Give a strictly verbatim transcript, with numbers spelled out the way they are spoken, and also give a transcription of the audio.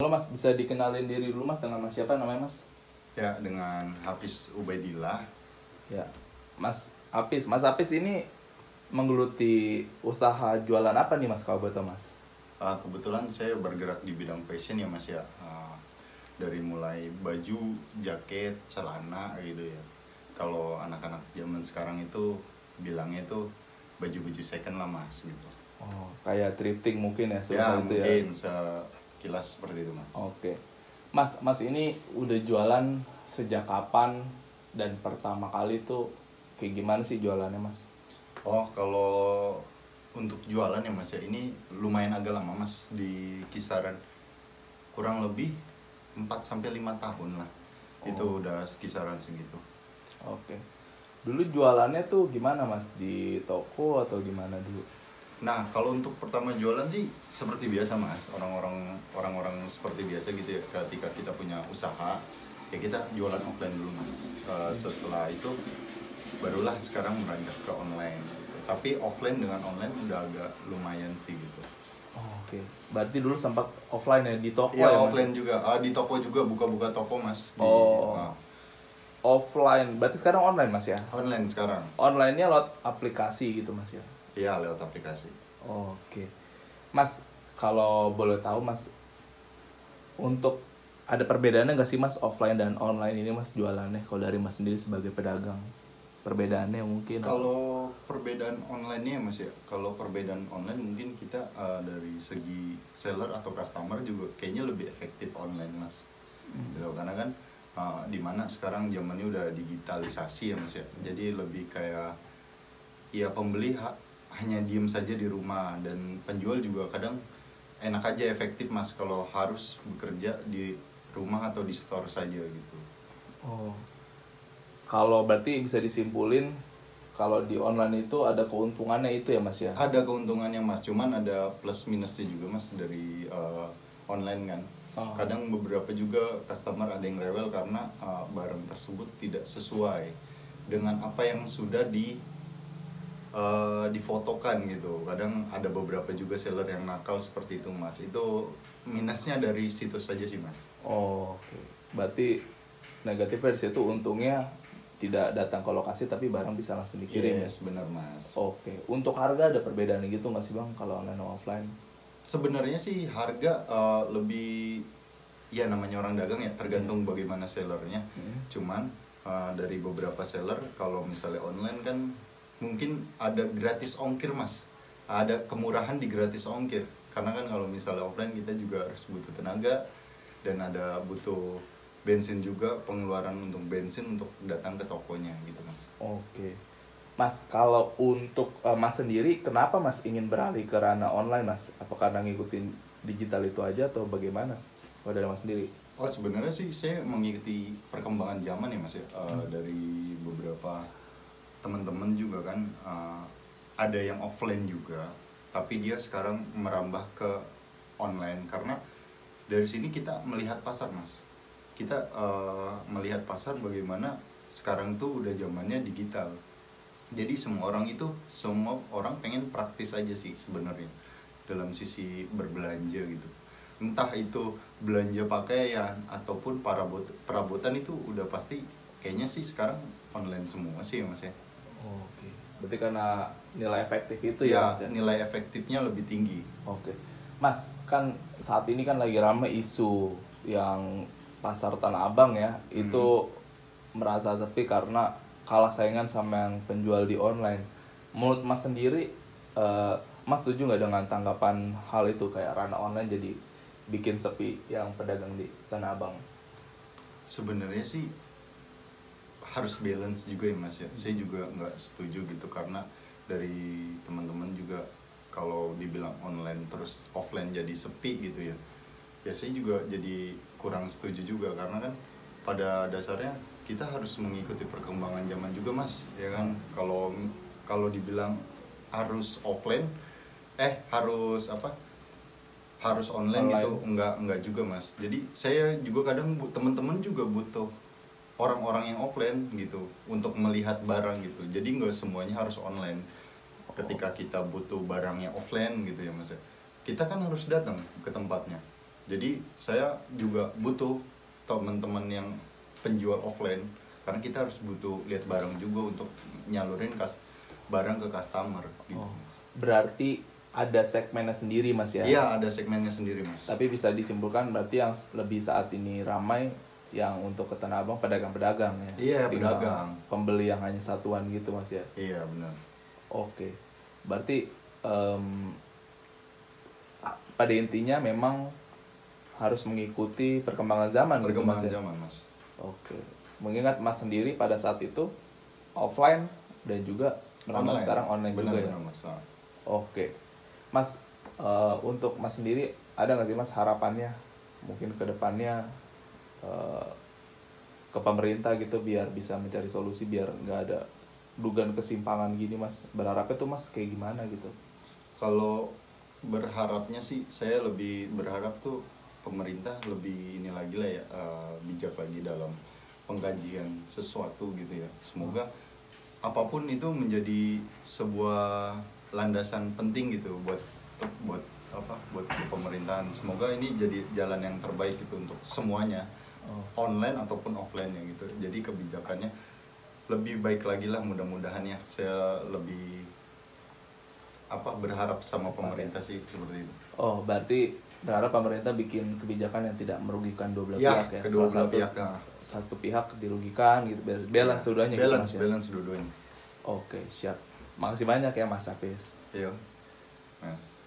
Halo Mas, bisa dikenalin diri dulu Mas dengan Mas siapa namanya Mas? Ya, dengan Hafiz Ubaidillah. Ya, Mas Apis. Mas Apis ini menggeluti usaha jualan apa nih Mas kalau boleh tahu Mas? Uh, kebetulan saya bergerak di bidang fashion ya Mas ya. Uh, dari mulai baju, jaket, celana gitu ya. Kalau anak-anak zaman sekarang itu bilangnya itu baju-baju second lah Mas gitu. Oh, kayak thrifting mungkin ya Ya seperti itu ya. mungkin sekilas seperti itu Mas. Oke. Mas, Mas ini udah jualan sejak kapan dan pertama kali tuh kayak gimana sih jualannya Mas? Oh, kalau untuk jualan ya Mas ya, ini lumayan agak lama Mas, di kisaran kurang lebih empat sampai lima tahun lah. Oh. Itu udah kisaran segitu. Oke. Dulu jualannya tuh gimana Mas? Di toko atau gimana dulu? Nah, kalau untuk pertama jualan sih seperti biasa Mas, orang-orang orang-orang seperti biasa gitu ya. Ketika kita punya usaha, ya kita jualan offline dulu Mas. Uh, setelah itu barulah sekarang beranjak ke online. Tapi offline dengan online udah agak lumayan sih gitu. Oh, oke. Berarti dulu sempat offline ya di toko Ya, ya Mas? offline juga. Ah, di toko juga buka-buka toko Mas. Di, Oh. ah, Offline. Berarti sekarang online Mas ya? online sekarang. Online-nya lewat aplikasi gitu Mas ya? Iya, lewat aplikasi. Oh, oke. Mas, kalau boleh tahu Mas, untuk ada perbedaannya nggak sih Mas offline dan online ini Mas jualannya kalau dari Mas sendiri sebagai pedagang? Perbedaannya mungkin? Kalau perbedaan online-nya Mas ya, kalau perbedaan online mungkin kita uh, dari segi seller atau customer juga kayaknya lebih efektif online Mas. Hmm. Gitu, karena kan uh, dimana sekarang zamannya udah digitalisasi ya Mas ya, jadi lebih kayak ya pembeli ha- hanya diem saja di rumah, dan penjual juga kadang enak aja efektif Mas kalau harus bekerja di rumah atau di store saja gitu. Oh. Kalau berarti bisa disimpulin kalau di online itu ada keuntungannya itu ya Mas ya? Ada keuntungannya Mas, cuman ada plus minusnya juga Mas dari uh, online kan. Oh. Kadang beberapa juga customer ada yang rewel karena uh, barang tersebut tidak sesuai dengan apa yang sudah di uh, difotokan gitu. Kadang ada beberapa juga seller yang nakal seperti itu Mas. Itu minusnya dari situs saja sih Mas. Oh, oke. Okay. Berarti negatifnya di situ, untungnya tidak datang ke lokasi tapi barang bisa langsung dikirim. Yes, benar Mas. Oke. Untuk harga ada perbedaan gitu nggak sih Bang kalau online sama offline? Sebenarnya sih harga uh, lebih, ya namanya orang dagang ya, tergantung hmm. bagaimana sellernya. Hmm. Cuman uh, dari beberapa seller kalau misalnya online kan mungkin ada gratis ongkir Mas. Ada kemurahan di gratis ongkir. Karena kan kalau misalnya offline kita juga harus butuh tenaga dan ada butuh bensin juga, pengeluaran untuk bensin untuk datang ke tokonya gitu Mas. Oke. Mas, kalau untuk uh, Mas sendiri, kenapa Mas ingin beralih ke ranah online Mas? Apa karena ngikutin digital itu aja atau bagaimana? Kalau dari Mas sendiri? Oh, sebenarnya sih saya mengikuti perkembangan zaman ya Mas ya. Uh, hmm. Dari beberapa teman-teman juga kan uh, ada yang offline juga, tapi dia sekarang merambah ke online karena dari sini kita melihat pasar Mas. Kita uh, melihat pasar bagaimana sekarang tuh udah zamannya digital. Jadi semua orang itu, semua orang pengen praktis aja sih sebenarnya dalam sisi berbelanja gitu. Entah itu belanja pakaian ataupun parabot, perabotan itu udah pasti kayaknya sih sekarang online semua sih ya Mas ya. Oh, oke. Berarti karena nilai efektif itu ya, ya Mas ya? Nilai efektifnya lebih tinggi. Oke. Mas, kan saat ini kan lagi rame isu yang pasar Tanah Abang ya, hmm. itu merasa sepi karena kalah saingan sama yang penjual di online. Menurut Mas sendiri, uh, Mas setuju nggak dengan tanggapan hal itu, kayak ranah online jadi bikin sepi yang pedagang di Tanah Abang? Sebenarnya sih harus balance juga ya Mas ya. Hmm. Saya juga nggak setuju gitu karena dari teman-teman juga kalau dibilang online terus offline jadi sepi gitu ya. Ya saya juga jadi kurang setuju juga karena kan pada dasarnya kita harus mengikuti perkembangan zaman juga Mas, ya kan. Kalau hmm. kalau dibilang harus offline eh harus apa? Harus online, online. Gitu enggak enggak juga Mas. Jadi saya juga kadang teman-teman juga butuh orang-orang yang offline gitu untuk melihat barang gitu. Jadi enggak semuanya harus online. Ketika kita butuh barang yang offline gitu ya Mas. Kita kan harus datang ke tempatnya. Jadi saya juga butuh teman-teman yang penjual offline, karena kita harus butuh lihat barang juga untuk nyalurin kas barang ke customer gitu. Oh, berarti ada segmennya sendiri Mas ya? Iya, ada segmennya sendiri Mas. Tapi bisa disimpulkan berarti yang lebih saat ini ramai yang untuk ke Tanah Abang pedagang-pedagang ya? Iya, Ketimbang pedagang. pembeli yang hanya satuan gitu Mas ya? Iya benar. Oke, berarti em, a- pada intinya memang harus mengikuti perkembangan zaman gitu Mas Perkembangan ya? zaman Mas. Oke, mengingat Mas sendiri pada saat itu offline dan juga merambah sekarang online benar, juga ya? benar, Mas. Nah, Oke, Mas, eh, untuk Mas sendiri ada nggak sih Mas harapannya mungkin ke depannya eh, ke pemerintah gitu biar bisa mencari solusi biar nggak ada dugaan kesimpangan gini Mas, berharapnya tuh Mas kayak gimana gitu? kalau berharapnya sih saya lebih berharap tuh pemerintah lebih ini lagi lah ya, eh, bijak lagi dalam pengkajian sesuatu gitu ya. Semoga apapun itu menjadi sebuah landasan penting gitu buat buat apa buat pemerintahan. Semoga ini jadi jalan yang terbaik gitu untuk semuanya, Oh. online ataupun offline ya gitu. Jadi kebijakannya lebih baik lagi lah, mudah-mudahan ya. Saya lebih apa berharap sama pemerintah sih seperti itu. Oh, berarti berharap pemerintah bikin kebijakan yang tidak merugikan dua belah Ya, pihak ya. kedua Salah belah satu, pihak, nah. satu pihak dirugikan gitu, biar balance dua-duanya gitu balance Mas ya. balance dua-duanya. Oke, siap. Makasih banyak ya Mas Apis. Iya Mas.